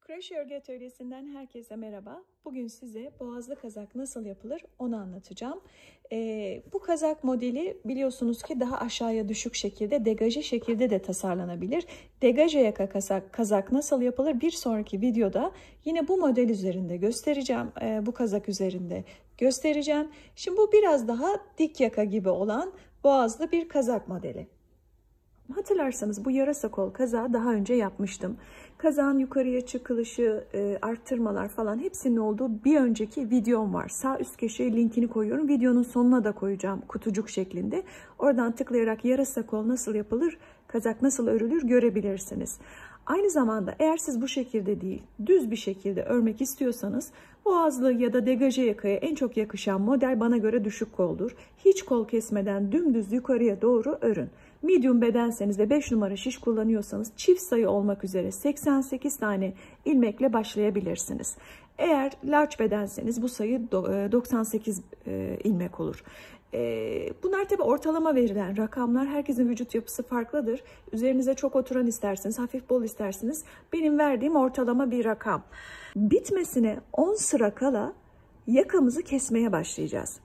Kroşe örgü atölyesinden herkese merhaba. Bugün size boğazlı kazak nasıl yapılır onu anlatacağım. Bu kazak modeli biliyorsunuz ki daha aşağıya düşük şekilde, degaje şekilde de tasarlanabilir. Degaje yaka kazak nasıl yapılır bir sonraki videoda yine bu model üzerinde göstereceğim. Bu kazak üzerinde göstereceğim. Şimdi bu biraz daha dik yaka gibi olan boğazlı bir kazak modeli. Hatırlarsanız bu yarasa kol kazağı daha önce yapmıştım. Kazağın yukarıya çıkılışı, arttırmalar falan hepsinin olduğu bir önceki videom var. Sağ üst köşeye linkini koyuyorum. Videonun sonuna da koyacağım kutucuk şeklinde. Oradan tıklayarak yarasa kol nasıl yapılır, kazak nasıl örülür görebilirsiniz. Aynı zamanda eğer siz bu şekilde değil, düz bir şekilde örmek istiyorsanız boğazlı ya da degaje yakaya en çok yakışan model bana göre düşük koldur. Hiç kol kesmeden dümdüz yukarıya doğru örün. Medium bedenseniz ve 5 numara şiş kullanıyorsanız çift sayı olmak üzere 88 tane ilmekle başlayabilirsiniz. Eğer large bedenseniz bu sayı 98 ilmek olur. Bunlar tabi ortalama verilen rakamlar. Herkesin vücut yapısı farklıdır. Üzerinize çok oturan isterseniz, hafif bol isterseniz benim verdiğim ortalama bir rakam. Bitmesine 10 sıra kala yakamızı kesmeye başlayacağız.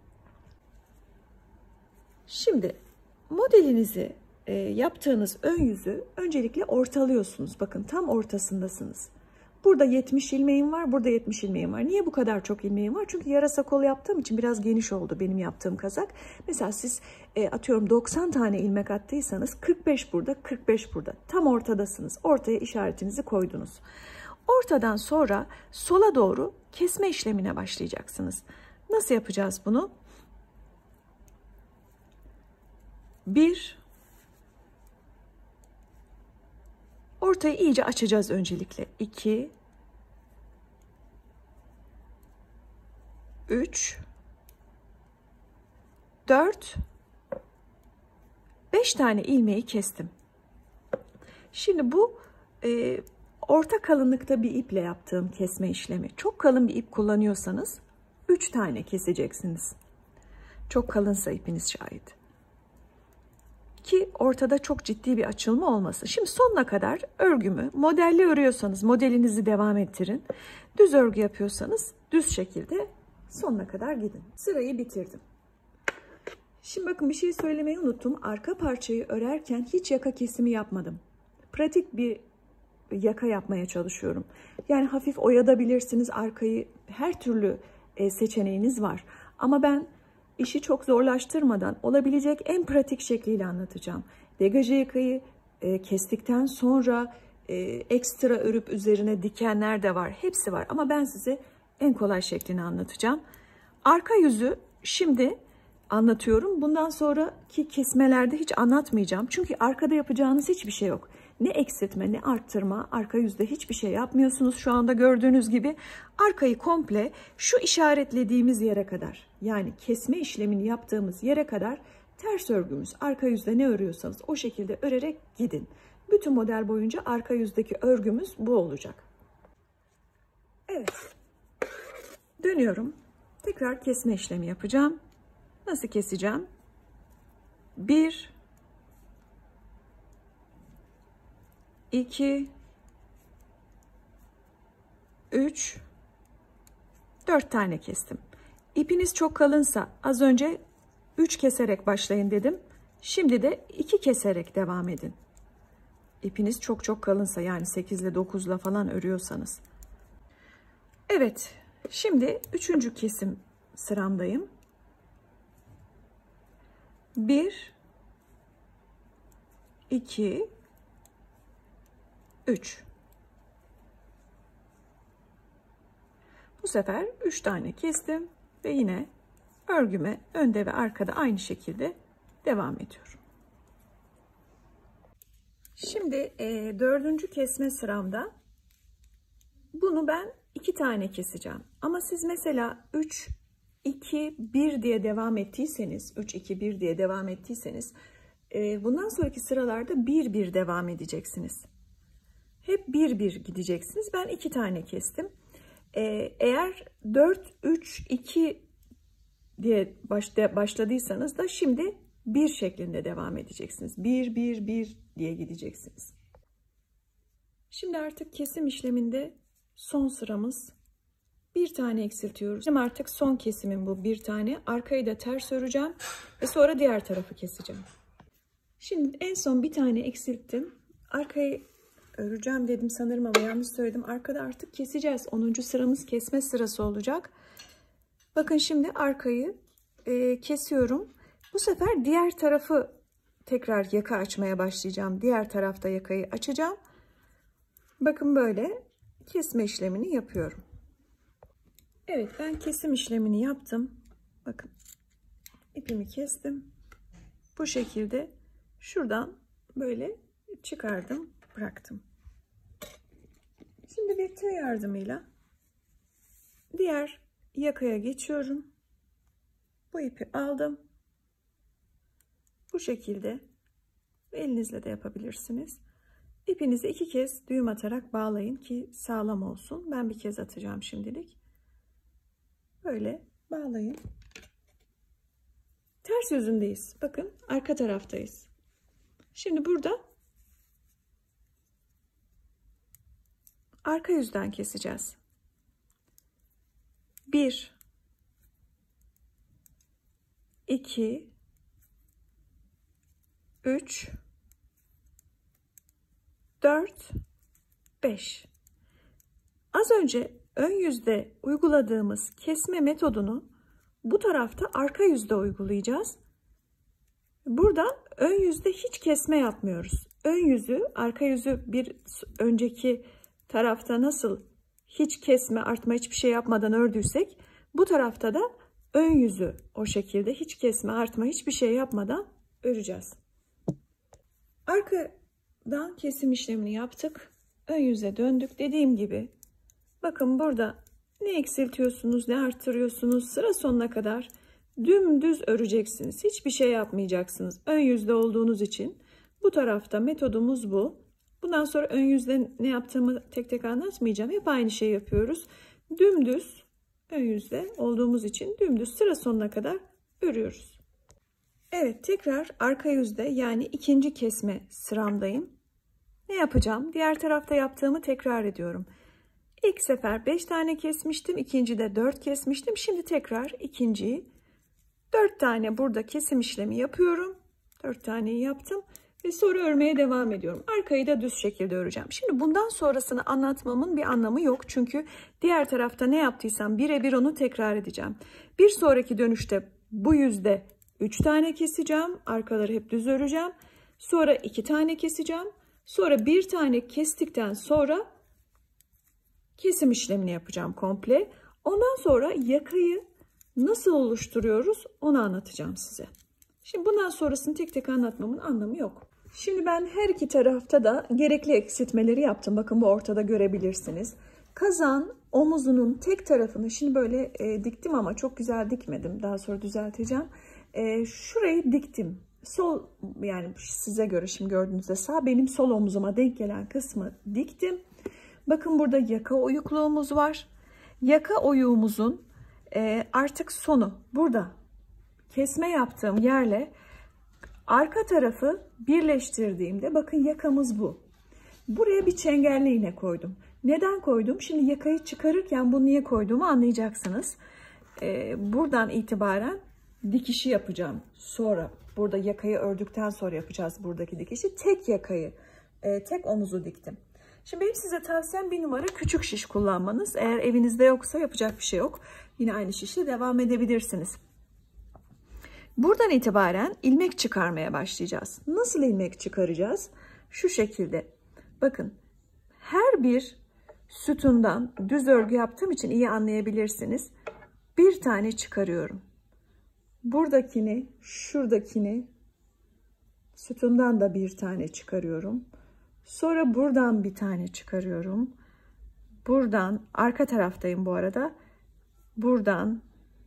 Şimdi modelinizi yaptığınız ön yüzü öncelikle ortalıyorsunuz. Bakın tam ortasındasınız. Burada 70 ilmeğim var, burada 70 ilmeğim var. Niye bu kadar çok ilmeğim var? Çünkü yarasa kol yaptığım için biraz geniş oldu benim yaptığım kazak. Mesela siz atıyorum 90 tane ilmek attıysanız 45 burada, 45 burada. Tam ortadasınız. Ortaya işaretinizi koydunuz. Ortadan sonra sola doğru kesme işlemine başlayacaksınız. Nasıl yapacağız bunu? 1, ortayı iyice açacağız öncelikle. 2, 3, 4, 5 tane ilmeği kestim. Şimdi bu orta kalınlıkta bir iple yaptığım kesme işlemi. Çok kalın bir ip kullanıyorsanız 3 tane keseceksiniz. Çok kalınsa ipiniz şayet. Ki ortada çok ciddi bir açılma olmasın. Şimdi sonuna kadar örgümü modelle örüyorsanız modelinizi devam ettirin. Düz örgü yapıyorsanız düz şekilde sonuna kadar gidin. Sırayı bitirdim. Şimdi bakın bir şey söylemeyi unuttum. Arka parçayı örerken hiç yaka kesimi yapmadım. Pratik bir yaka yapmaya çalışıyorum. Yani hafif oyadabilirsiniz arkayı. Her türlü seçeneğiniz var. Ama ben İşi çok zorlaştırmadan olabilecek en pratik şekliyle anlatacağım. Degaje yakayı kestikten sonra ekstra örüp üzerine dikenler de var. Hepsi var ama ben size en kolay şeklini anlatacağım. Arka yüzü şimdi anlatıyorum. Bundan sonraki kesmelerde hiç anlatmayacağım. Çünkü arkada yapacağınız hiçbir şey yok. Ne eksiltme ne arttırma, arka yüzde hiçbir şey yapmıyorsunuz. Şu anda gördüğünüz gibi arkayı komple şu işaretlediğimiz yere kadar, yani kesme işlemini yaptığımız yere kadar ters örgümüz, arka yüzde ne örüyorsanız o şekilde örerek gidin. Bütün model boyunca arka yüzdeki örgümüz bu olacak. Evet, dönüyorum. Tekrar kesme işlemi yapacağım. Nasıl keseceğim? 1, 2, 3, 4 tane kestim. İpiniz çok kalınsa az önce 3 keserek başlayın dedim. Şimdi de 2 keserek devam edin. İpiniz çok kalınsa yani 8 ile 9 ile falan örüyorsanız. Evet, şimdi 3. kesim sıramdayım. 1, 2, 3. Bu sefer 3 tane kestim ve yine örgüme önde ve arkada aynı şekilde devam ediyorum. Şimdi 4. kesme sıramda bunu ben 2 tane keseceğim. Ama siz mesela 3, 2, 1 diye devam ettiyseniz, 3, 2, 1 diye devam ettiyseniz bundan sonraki sıralarda 1, 1 devam edeceksiniz. Hep 1, 1 gideceksiniz. Ben 2 tane kestim. Eğer 4, 3, 2 diye başladıysanız da şimdi 1 şeklinde devam edeceksiniz. 1, 1, 1 diye gideceksiniz. Şimdi artık kesim işleminde son sıramız. Bir tane eksiltiyoruz. Şimdi artık son kesimim bu, bir tane. Arkayı da ters öreceğim ve sonra diğer tarafı keseceğim. Şimdi en son bir tane eksilttim. Arkayı öreceğim dedim sanırım ama yanlış söyledim. Arkada artık keseceğiz. 10. sıramız kesme sırası olacak. Bakın şimdi arkayı kesiyorum. Bu sefer diğer tarafı tekrar yaka açmaya başlayacağım. Diğer tarafta yakayı açacağım. Bakın böyle kesme işlemini yapıyorum. Evet, ben kesim işlemini yaptım. Bakın ipimi kestim. Bu şekilde şuradan böyle çıkardım, bıraktım. Şimdi bir tığ yardımıyla diğer yakaya geçiyorum. Bu ipi aldım. Bu şekilde elinizle de yapabilirsiniz. İpinizi 2 kez düğüm atarak bağlayın ki sağlam olsun. Ben bir kez atacağım şimdilik. Böyle bağlayın. Ters yüzündeyiz. Bakın arka taraftayız. Şimdi burada arka yüzden keseceğiz. 1 2 3 4 5. Az önce ön yüzde uyguladığımız kesme metodunu bu tarafta arka yüzde uygulayacağız. Burada ön yüzde hiç kesme yapmıyoruz. Ön yüzü, arka yüzü bir önceki tarafta nasıl hiç kesme, artma hiçbir şey yapmadan ördüysek, bu tarafta da ön yüzü o şekilde hiç kesme, artma hiçbir şey yapmadan öreceğiz. Arkadan kesim işlemini yaptık. Ön yüze döndük. Dediğim gibi bakın burada ne eksiltiyorsunuz, ne arttırıyorsunuz. Sıra sonuna kadar dümdüz öreceksiniz. Hiçbir şey yapmayacaksınız. Ön yüzde olduğunuz için bu tarafta metodumuz bu. Bundan sonra ön yüzde ne yaptığımı tek tek anlatmayacağım. Hep aynı şeyi yapıyoruz. Dümdüz ön yüzde olduğumuz için dümdüz sıra sonuna kadar örüyoruz. Evet, tekrar arka yüzde yani ikinci kesme sıramdayım. Ne yapacağım? Diğer tarafta yaptığımı tekrar ediyorum. İlk sefer 5 tane kesmiştim. İkincide 4 kesmiştim. Şimdi tekrar ikinciyi 4 tane burada kesim işlemi yapıyorum. 4 taneyi yaptım. Ve sonra örmeye devam ediyorum. Arkayı da düz şekilde öreceğim. Şimdi bundan sonrasını anlatmamın bir anlamı yok. Çünkü diğer tarafta ne yaptıysam birebir onu tekrar edeceğim. Bir sonraki dönüşte bu yüzde 3 tane keseceğim. Arkaları hep düz öreceğim. Sonra 2 tane keseceğim. Sonra 1 tane kestikten sonra kesim işlemini yapacağım komple. Ondan sonra yakayı nasıl oluşturuyoruz onu anlatacağım size. Şimdi bundan sonrasını tek tek anlatmamın anlamı yok. Şimdi ben her iki tarafta da gerekli eksiltmeleri yaptım. Bakın bu ortada görebilirsiniz. Kazağın omuzunun tek tarafını şimdi böyle diktim ama çok güzel dikmedim. Daha sonra düzelteceğim. Şurayı diktim. Sol, yani size göre şimdi gördüğünüzde sağ, benim sol omuzuma denk gelen kısmı diktim. Bakın burada yaka oyukluğumuz var. Yaka oyuğumuzun artık sonu burada. Kesme yaptığım yerle arka tarafı birleştirdiğimde bakın yakamız bu. Buraya bir çengelli iğne koydum. Neden koydum? Şimdi yakayı çıkarırken bunu niye koyduğumu anlayacaksınız. Buradan itibaren dikişi yapacağım. Sonra burada yakayı ördükten sonra yapacağız buradaki dikişi. Tek yakayı, tek omuzu diktim. Şimdi benim size tavsiyem bir numara küçük şiş kullanmanız. Eğer evinizde yoksa yapacak bir şey yok. Yine aynı şişle devam edebilirsiniz. Buradan itibaren ilmek çıkarmaya başlayacağız. Nasıl ilmek çıkaracağız? Şu şekilde. Bakın her bir sütundan düz örgü yaptığım için iyi anlayabilirsiniz. Bir tane çıkarıyorum. Buradakini, şuradakini sütundan da bir tane çıkarıyorum. Sonra buradan bir tane çıkarıyorum. Buradan, arka taraftayım bu arada. Buradan,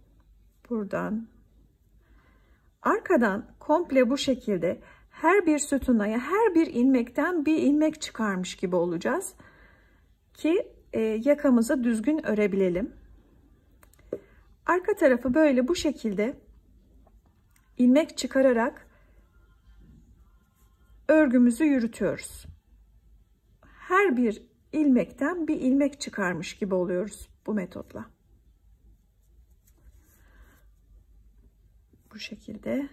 arkadan komple bu şekilde her bir sütuna, ya her bir ilmekten bir ilmek çıkarmış gibi olacağız ki yakamızı düzgün örebilelim. Arka tarafı böyle bu şekilde ilmek çıkararak örgümüzü yürütüyoruz. Her her bir ilmekten bir ilmek çıkarmış gibi oluyoruz bu metotla. Bu şekilde.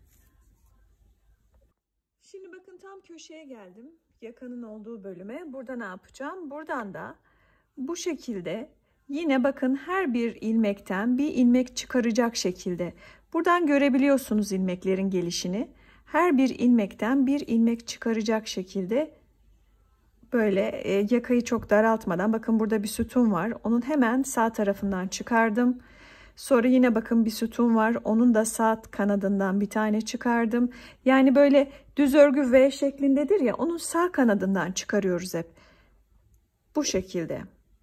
Şimdi bakın tam köşeye geldim. Yakanın olduğu bölüme. Burada ne yapacağım? Buradan da bu şekilde yine bakın her bir ilmekten bir ilmek çıkaracak şekilde. Buradan görebiliyorsunuz ilmeklerin gelişini. Her bir ilmekten bir ilmek çıkaracak şekilde böyle yakayı çok daraltmadan, bakın burada bir sütun var. Onun hemen sağ tarafından çıkardım. Sonra yine bakın bir sütun var. Onun da sağ kanadından bir tane çıkardım. Yani böyle düz örgü V şeklindedir ya, onun sağ kanadından çıkarıyoruz hep. Bu şekilde.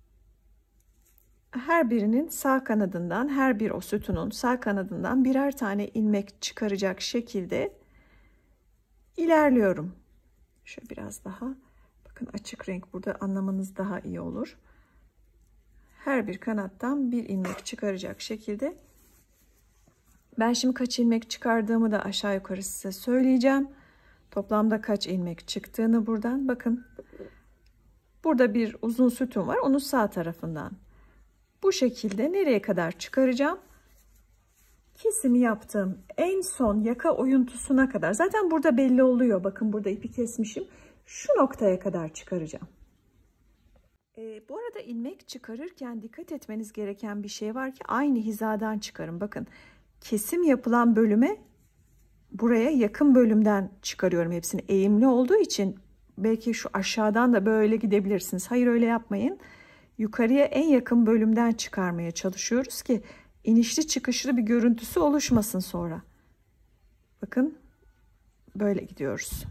Her birinin sağ kanadından, her bir o sütunun sağ kanadından birer tane ilmek çıkaracak şekilde ilerliyorum. Şöyle biraz daha, bakın açık renk, burada anlamanız daha iyi olur. Her bir kanattan bir ilmek çıkaracak şekilde. Ben şimdi kaç ilmek çıkardığımı da aşağı yukarı size söyleyeceğim. Toplamda kaç ilmek çıktığını buradan bakın. Burada bir uzun sütun var, onun sağ tarafından. Bu şekilde nereye kadar çıkaracağım? Kesimi yaptığım en son yaka oyuntusuna kadar. Zaten burada belli oluyor. Bakın burada ipi kesmişim. Şu noktaya kadar çıkaracağım. Bu arada ilmek çıkarırken dikkat etmeniz gereken bir şey var ki aynı hizadan çıkarın. Bakın kesim yapılan bölüme, buraya yakın bölümden çıkarıyorum hepsini. Eğimli olduğu için belki şu aşağıdan da böyle gidebilirsiniz. Hayır, öyle yapmayın. Yukarıya en yakın bölümden çıkarmaya çalışıyoruz ki inişli çıkışlı bir görüntüsü oluşmasın sonra. Bakın böyle gidiyoruz.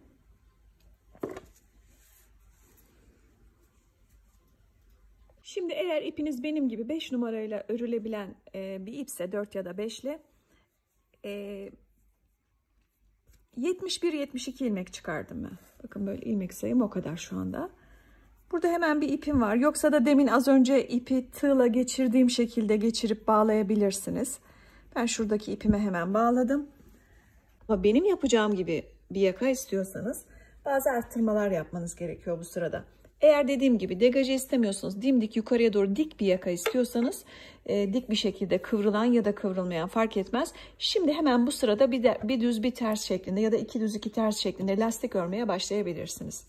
Şimdi eğer ipiniz benim gibi 5 numarayla örülebilen bir ipse, 4 ya da 5 ile 71-72 ilmek çıkardım ben. Bakın böyle ilmek sayım o kadar şu anda. Burada hemen bir ipim var. Yoksa da demin az önce ipi tığla geçirdiğim şekilde geçirip bağlayabilirsiniz. Ben şuradaki ipime hemen bağladım. Ama benim yapacağım gibi bir yaka istiyorsanız bazı arttırmalar yapmanız gerekiyor bu sırada. Eğer dediğim gibi degajı istemiyorsanız, dimdik yukarıya doğru dik bir yaka istiyorsanız dik bir şekilde kıvrılan ya da kıvrılmayan fark etmez. Şimdi hemen bu sırada bir düz bir ters şeklinde ya da iki düz iki ters şeklinde lastik örmeye başlayabilirsiniz.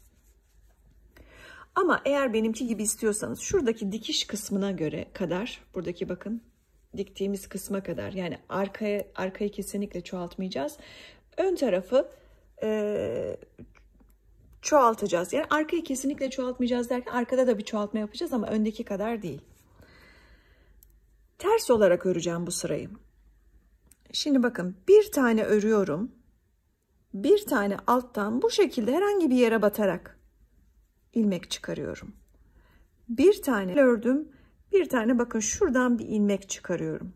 Ama eğer benimki gibi istiyorsanız şuradaki dikiş kısmına göre kadar, buradaki bakın diktiğimiz kısma kadar, yani arkayı kesinlikle çoğaltmayacağız. Ön tarafı çoğaltacağız. Yani arkayı kesinlikle çoğaltmayacağız derken arkada da bir çoğaltma yapacağız ama öndeki kadar değil. Ters olarak öreceğim bu sırayı. Şimdi bakın bir tane örüyorum. Bir tane alttan bu şekilde herhangi bir yere batarak ilmek çıkarıyorum. Bir tane ördüm. Bir tane bakın şuradan bir ilmek çıkarıyorum.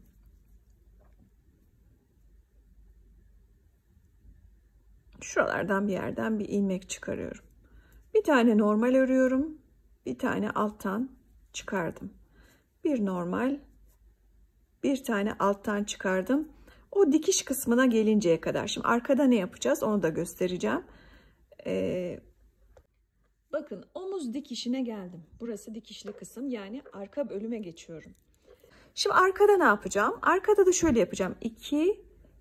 Şuralardan bir yerden bir ilmek çıkarıyorum. Bir tane normal örüyorum. Bir tane alttan çıkardım. Bir normal, bir tane alttan çıkardım. O dikiş kısmına gelinceye kadar. Şimdi arkada ne yapacağız onu da göstereceğim. Bakın omuz dikişine geldim. Burası dikişli kısım, yani arka bölüme geçiyorum. Şimdi arkada ne yapacağım? Arkada da şöyle yapacağım. 2,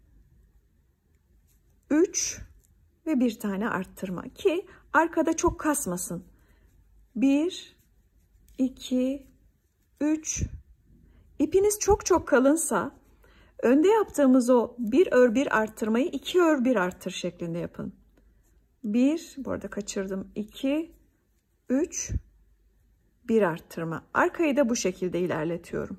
3 ve bir tane arttırma ki arkada çok kasmasın. 1, 2, 3. İpiniz çok kalınsa önde yaptığımız o bir ör bir arttırmayı 2 ör bir arttır şeklinde yapın. 1, bu arada kaçırdım. 2, 3, 1 arttırma. Arkayı da bu şekilde ilerletiyorum.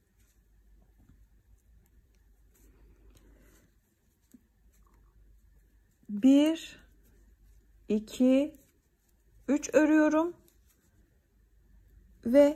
Bir, 2, 3 örüyorum ve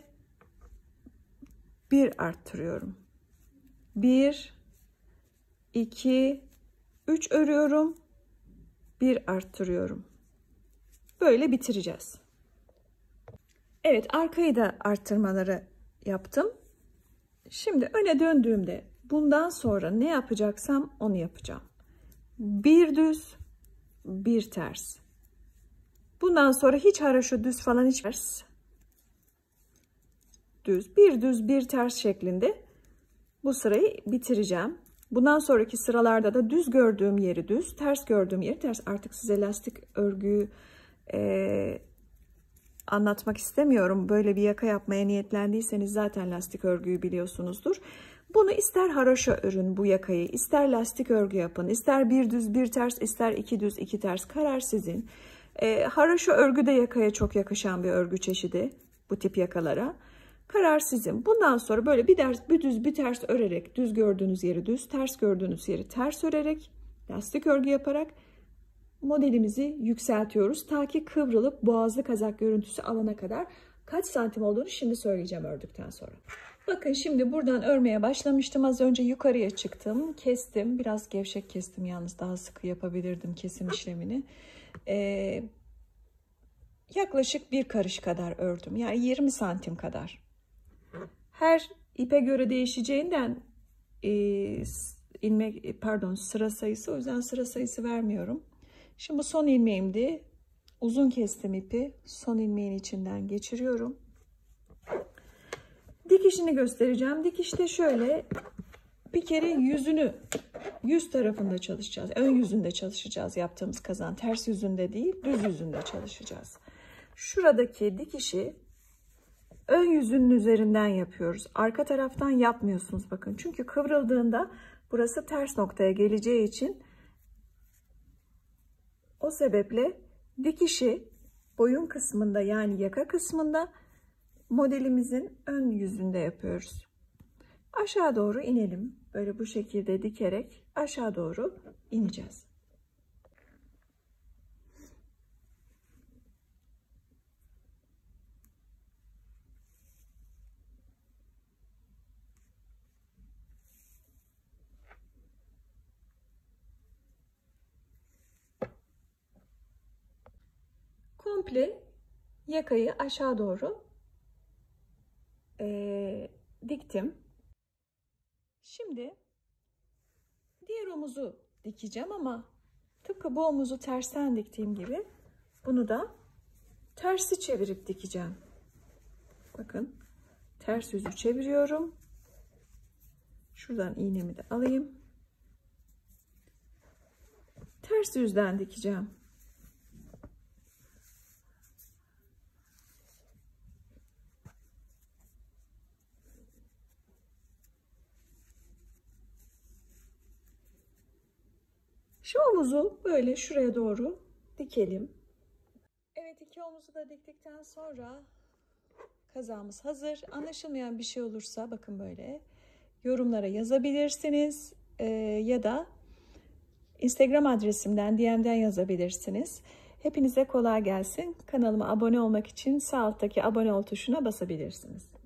1 arttırıyorum. 1, 2, 3 örüyorum, 1 arttırıyorum. Böyle bitireceğiz. Evet, arkayı da arttırmaları yaptım. Şimdi öne döndüğümde bundan sonra ne yapacaksam onu yapacağım. Bir düz, bir ters. Bundan sonra hiç haraşo düz falan hiç ters. Düz bir ters şeklinde bu sırayı bitireceğim. Bundan sonraki sıralarda da düz gördüğüm yeri düz, ters gördüğüm yeri ters. Artık size lastik örgüyü anlatmak istemiyorum. Böyle bir yaka yapmaya niyetlendiyseniz zaten lastik örgüyü biliyorsunuzdur. Bunu ister haraşo örün bu yakayı, ister lastik örgü yapın, ister bir düz bir ters, ister iki düz iki ters, karar sizin. Haraşo örgü de yakaya çok yakışan bir örgü çeşidi bu tip yakalara. Karar sizin. Bundan sonra böyle bir düz bir ters örerek, düz gördüğünüz yeri düz, ters gördüğünüz yeri ters örerek, lastik örgü yaparak modelimizi yükseltiyoruz. Ta ki kıvrılıp boğazlı kazak görüntüsü alana kadar. Kaç santim olduğunu şimdi söyleyeceğim ördükten sonra. Bakın şimdi buradan örmeye başlamıştım. Az önce yukarıya çıktım. Kestim. Biraz gevşek kestim yalnız. Daha sıkı yapabilirdim kesim işlemini. Yaklaşık bir karış kadar ördüm. Yani 20 santim kadar. Her ipe göre değişeceğinden sıra sayısı, o yüzden sıra sayısı vermiyorum. Şimdi bu son ilmeğimdi. Uzun kestim ipi. Son ilmeğin içinden geçiriyorum. Dikişini göstereceğim. Dikişte şöyle bir kere yüz tarafında çalışacağız. Ön yüzünde çalışacağız yaptığımız kazan. Ters yüzünde değil, düz yüzünde çalışacağız. Şuradaki dikişi ön yüzünün üzerinden yapıyoruz. Arka taraftan yapmıyorsunuz bakın. Çünkü kıvrıldığında burası ters noktaya geleceği için o sebeple dikişi boyun kısmında yani yaka kısmında modelimizin ön yüzünde yapıyoruz. Aşağı doğru inelim. Böyle bu şekilde dikerek aşağı doğru ineceğiz. Komple yakayı aşağı doğru diktim. Şimdi diğer omuzu dikeceğim ama tıpkı bu omuzu tersten diktiğim gibi bunu da tersi çevirip dikeceğim. Bakın ters yüzü çeviriyorum. Şuradan iğnemi de alayım. Ters yüzden dikeceğim. Şu omuzu böyle şuraya doğru dikelim. Evet, iki omuzu da diktikten sonra kazağımız hazır. Anlaşılmayan bir şey olursa bakın böyle yorumlara yazabilirsiniz ya da Instagram adresimden DM'den yazabilirsiniz. Hepinize kolay gelsin. Kanalıma abone olmak için sağ alttaki abone ol tuşuna basabilirsiniz.